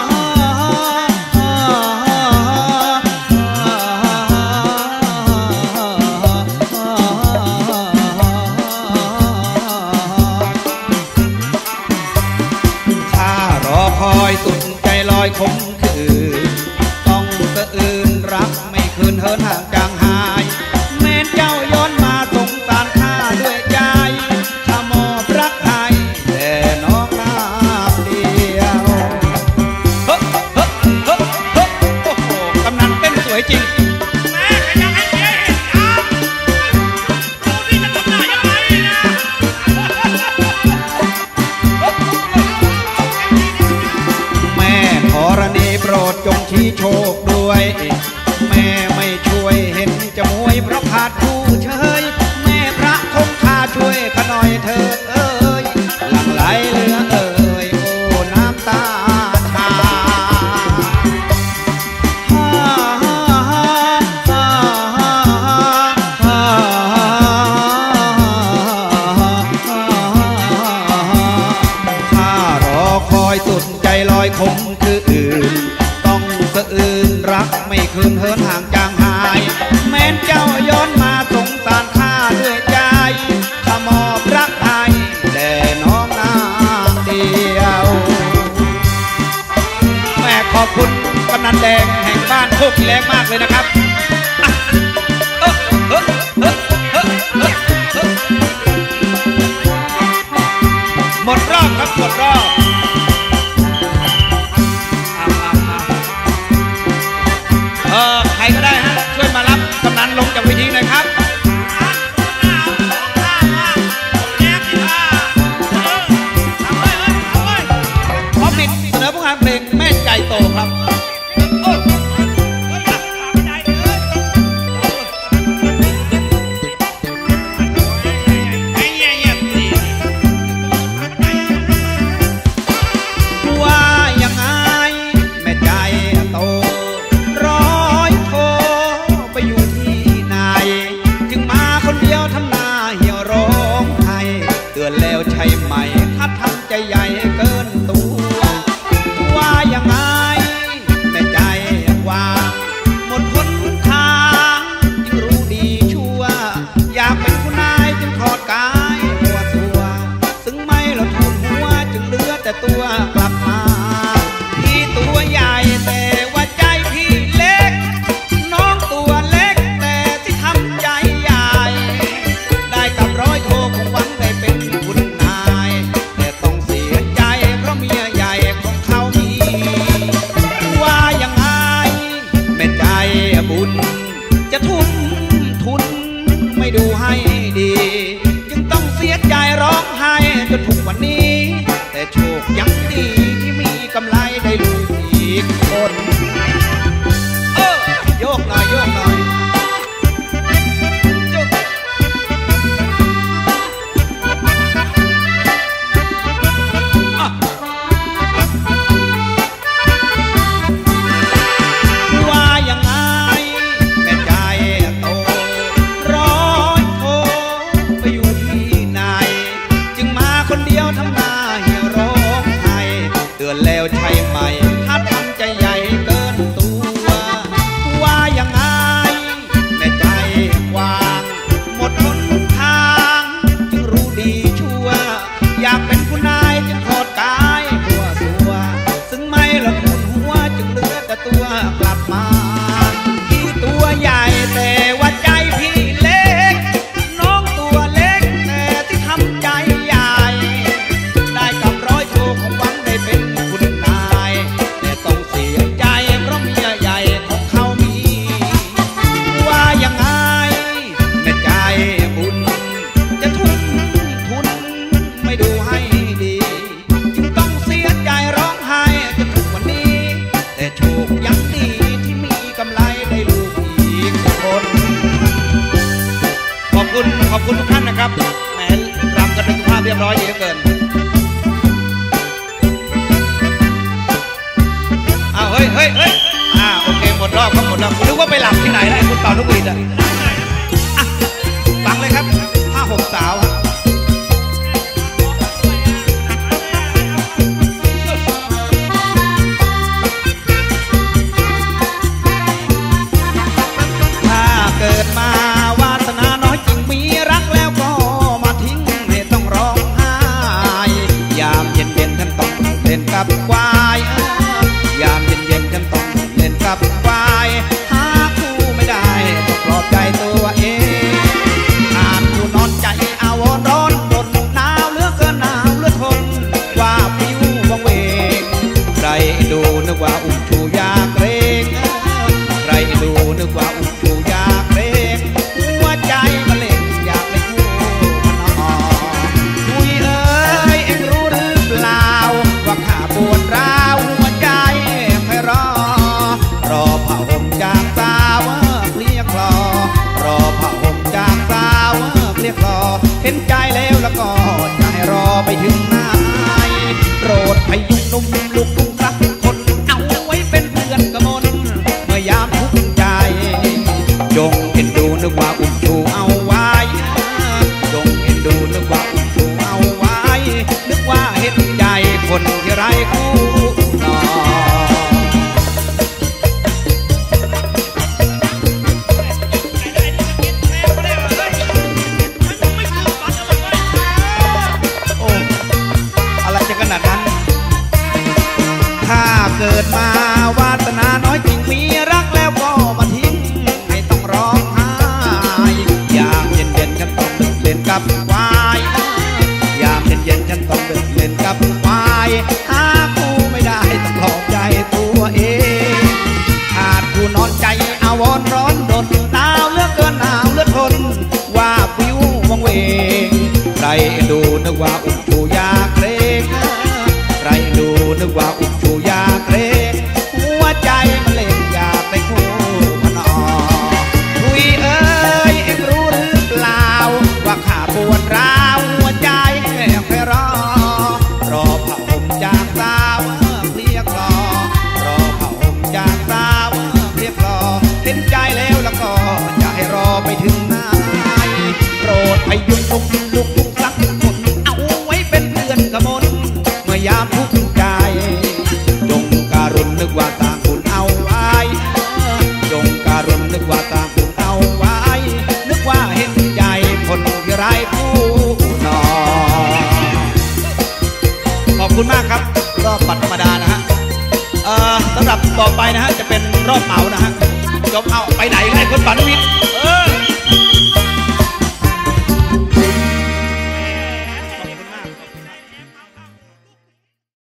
ข้ารอคอยสุดใจลอยคมคือต้องสะอื่นรักไม่คืนเหินห่างจางหายแม้เจ้าย้อนมาสงสารข้าด้วยใจข้ามอบรักให้แต่น้องนาบเดียวเฮ้เฮ้เฮ้เฮ้โอ้โหกำนันเต้นสวยจริงแม่ขยันให้เสียเห็นครับดูนี่จะทำหน้ายังไงนะแม่ธรณีโปรดจงชี้โชคด้วยแม่ไม่ช่วยเห็นจะมวยเพราะขาดคู่เชยแม่พระคงคาช่วยขน่อยเถิดเอ้ยหลั่งไหลเหลือเอ้ยโอ้น้ำตาชาฮ่าฮ่าฮ่าฮ่าฮ่าข้ารอคอยสุดใจลอยคมคืออื่นต้องสะอื่นรักไม่คืนเหินห่างจางหายแม้นเจ้าย้อนมาสงสารข้าด้วยใจข้ามอบรักให้แด่น้องนางเดียวแม่ขอบคุณกำนันแดงแห่งบ้านโคกแรงมากเลยนะครับอ่ะเอ้อเอ้อเอ้อเอ้อเอ้อหมดรอบครับหมดรอบเออใครก็ได้ฮะช่วยมารับกำนันลงจากเวทีหน่อยครับพร้อมดิดเสนอผู้งานเพลงแม่ใจโตครับว่ายังไงแม่ใจโตร้อยโทไปอยู่ที่ไหนขอบคุณทุกท่านนะครับแหมรำกันเป็นสุภาพเรียบร้อยดีเหลือเกินอ้าวเฮ้ยเฮ้ยเฮ้ยอ่าโอเคหมดรอบครับหมดรอบคุณนึกว่าไปหลับที่ไหนนะคุณเป่าลูกหวีดอ่ะฟังเลยครับห้าหกสาวถ้าเกิดมาวาสนาน้อยจริงมีรักแล้วก็มาทิ้งให้ต้องร้องไห้ยามเย็นเย็นท่านต้องเล่นกับควายยามเย็นเย็นท่านต้องเล่นกับควายหาคู่ไม่ได้ต้องปลอบใจตัวเองอ่านผู้นอนใจอาวรร้อนรนหนาวเหลือเกินหนาวเหลือทนว่าผิววังเวงใครดูนึกว่าอุ้มชูยากเกรงใครดูนึกว่าอุ้มชูยากเกรงหัวใจมันเล่นอยากเป็นคู่มันอ่อนคุยเอ้ยเอ็งรู้หรือเปล่าว่าข้าปวดร้าวหัวใจไม่รอรอผ้าห่มจากสาวเคลียคลอรอผ้าห่มจากสาวเคลียคลอเห็นใจแล้วแล้วก็จะให้รอไปถึงไหนโปรดพยุงนุ่มลุกทุ่งสักคนเอาไว้เป็นเพื่อนกระมนเมื่อยามทุกข์ใจจงเห็นดูนึกว่าอุ้มชูเอาไว้จงเห็นดูนึกว่าอุ้มชูเอาไว้นึกว่าเห็นใจคนที่ไร้คู่นอนโอ้อะไรจะขนาดนั้นถ้าเกิดมาวาสนาน้อยจริงมีรักแล้วก็มาทิ้งให้ต้องร้องไห้ยามเย็นเย็นฉันต้องเดินเล่นกับควายยามเย็นเย็นฉันต้องเดินเล่นกับควายหาคู่ไม่ได้ต้องปลอบใจตัวเองขาดคู่นอนใจอาวรร้อนรนหนาวเหลือเกินหนาวเหลือทนว่าผิววังเวงใครดูนึกว่าอุ้มชูยากเกรงใครดูนึกว่าอุ้มชูยากเกรงหัวใจมันเล่นอยากไปคู่พนอคุยเอ้ยเอ็งรู้หรือเปล่าว่าข้าปวดร้าวหัวใจไม่รอรอผ้าห่มจากสาวเคลียคลอรอผ้าห่มจากสาวเคลียคลอเห็นใจแล้วแล้วก็จะให้รอไปถึงไหนโปรดพยุงนุ่มลุกทุ่งสักคนเอาไว้เป็นเพื่อนกระมนเมื่อยามทุกข์ใจจงการุณนึกว่าต่างคุณเอาไว้จงการุณนึกว่าต่างคุณเอาไว้นึกว่าเห็นใจคนที่ไร้คู่นอนขอบคุณมากครับรอบบัตรธรรมดานะฮะเอ่อสำหรับต่อไปนะฮะจะเป็นรอบเหมานะฮะจบเอาไปไหนไงคนบัตรวิทย์เออ